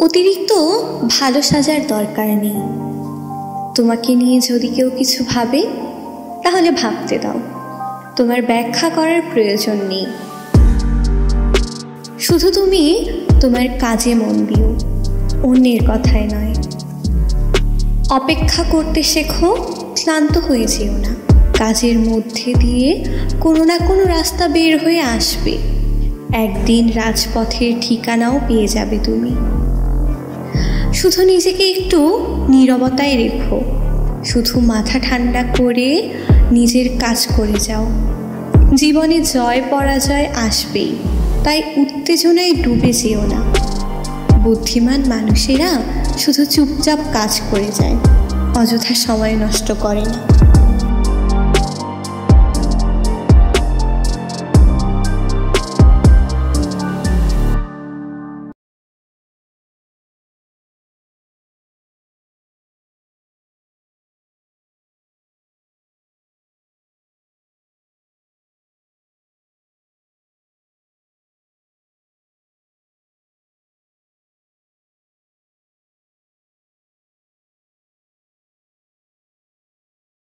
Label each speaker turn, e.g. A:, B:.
A: অতিরিক্ত ভালো সাজার দরকার নেই। তোমাকে নিয়ে যদি কেউ কিছু ভাবে তাহলে ভাবতে দাও, তোমার ব্যাখ্যা করার প্রয়োজন নেই। শুধু তুমি তোমার কাজে মন দিও, অন্যের কথায় নয়। অপেক্ষা করতে শেখো, ক্লান্ত হয়ে যেও না। কাজের মধ্যে দিয়ে কোনো না কোনো রাস্তা বের হয়ে আসবে। একদিন রাজপথের ঠিকানাও পেয়ে যাবে তুমি। শুধু নিজেকে একটু নীরবতায় রেখো, শুধু মাথা ঠান্ডা করে নিজের কাজ করে যাও। জীবনে জয় পরাজয় আসবেই, তাই উত্তেজনায় ডুবে যেও না। বুদ্ধিমান মানুষেরা শুধু চুপচাপ কাজ করে যায়, অযথা সময় নষ্ট করে না।